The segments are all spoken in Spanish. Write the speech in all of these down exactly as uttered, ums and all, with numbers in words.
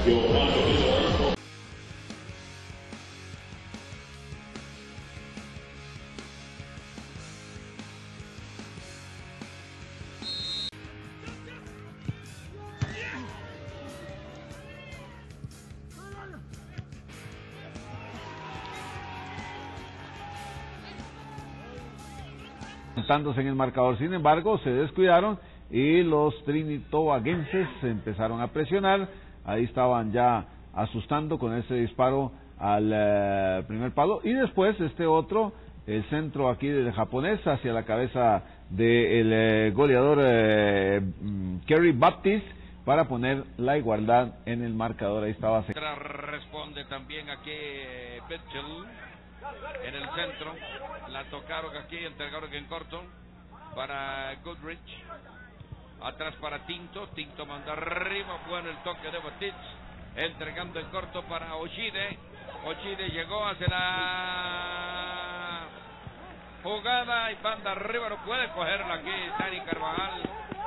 Montándose en el marcador, sin embargo, se descuidaron y los trinitobaguenses empezaron a presionar. Ahí estaban ya asustando con ese disparo al eh, primer palo, y después este otro, el centro aquí del japonés hacia la cabeza del eh, goleador eh, Kerry Baptiste para poner la igualdad en el marcador. Ahí estaba. Responde también aquí eh, Betchel en el centro, la tocaron aquí, entregaron en corto para Goodrich, atrás para Tinto, Tinto manda arriba, bueno el toque de Baptiste, entregando en corto para Hoshide, Hoshide llegó hacia la jugada y banda arriba, no puede cogerla aquí Dani Carvajal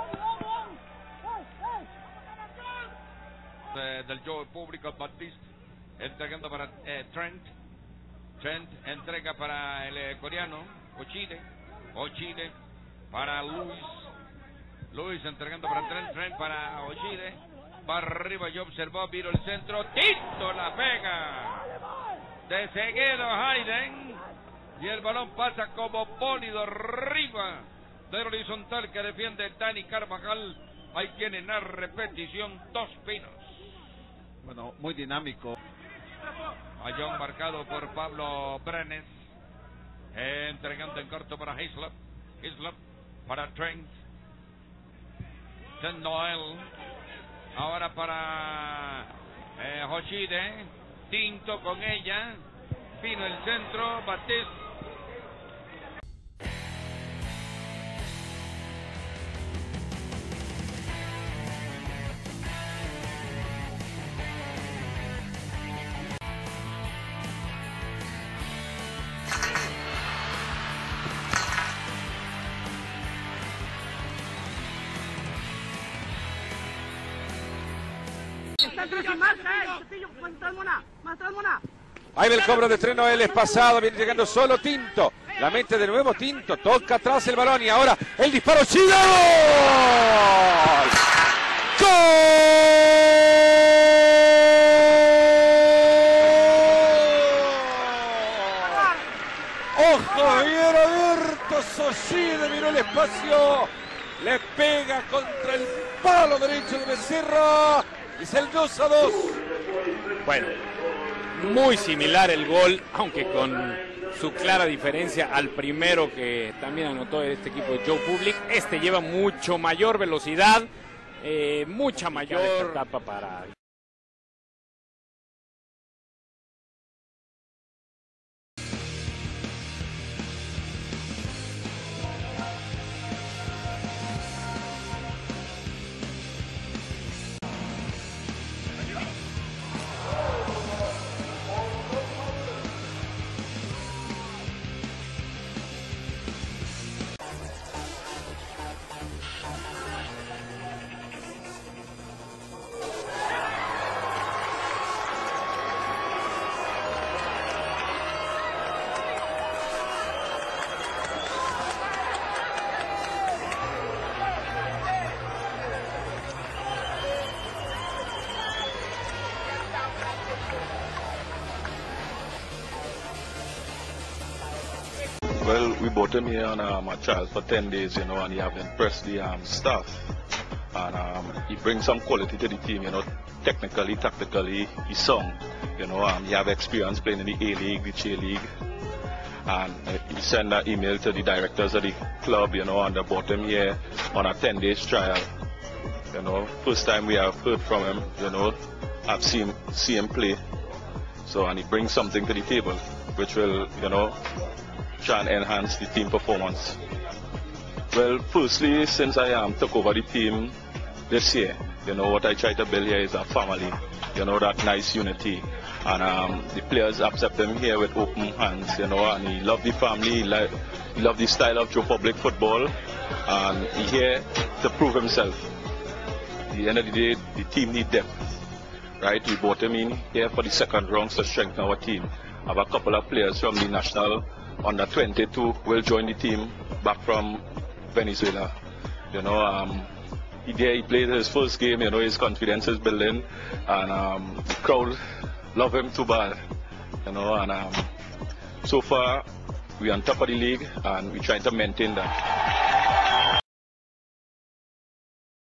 de, del juego público. Baptiste entregando para eh, Trent, Trent entrega para el eh, coreano Hoshide, Hoshide para Luis, Luis entregando para Trent, Trent para Hoshide, para arriba y observó, vino el centro, Tinto la pega de seguido Hayden y el balón pasa como bólido arriba del horizontal que defiende Dani Carvajal. Ahí tienen la repetición, dos pinos. Bueno, muy dinámico. Allón marcado por Pablo Brenes, eh, entregando en corto para Hislop, Hislop para Trent, Trent Noel, ahora para eh, Hoshide, Tinto con ella, vino el centro, Batiste. Ahí va el cobro de Trent Noel, es pasado, viene llegando solo Tinto, la mete de nuevo Tinto, toca atrás el balón y ahora el disparo, ¡Chile! ¡Gol! ¡Gol! ¡Ojo bien abiertos! Hoshide miró el espacio, le pega contra el palo derecho de Becerra, es el dos a dos. Bueno, muy similar el gol, aunque con su clara diferencia al primero que también anotó este equipo de Joe Public. Este lleva mucho mayor velocidad, eh, mucha mayor etapa para... Well, we brought him here on um, a trial for ten days, you know, and he have impressed the um, staff. And um, he brings some quality to the team, you know, technically, tactically, he's strong. You know, um, he have experience playing in the A-League, the J-League. And uh, he sent an email to the directors of the club, you know, and they brought him here on a ten days trial. You know, first time we have heard from him, you know, I've seen, see him play. So, and he brings something to the table, which will, you know, try and enhance the team performance. Well, firstly, since I um, took over the team this year, you know, what I try to build here is a family, you know, that nice unity. And um, the players accept him here with open hands, you know, and he love the family, he, like, he love the style of Joe Public football, and he here to prove himself. At the end of the day, the team need depth. right? We brought him in here for the second round to strengthen our team. Have a couple of players from the national under twenty-two will join the team back from Venezuela. You know, um, he, he played his first game, you know, his confidence is building, and um, the crowd love him too bad, you know, and um, so far we're on top of the league and we're trying to maintain that.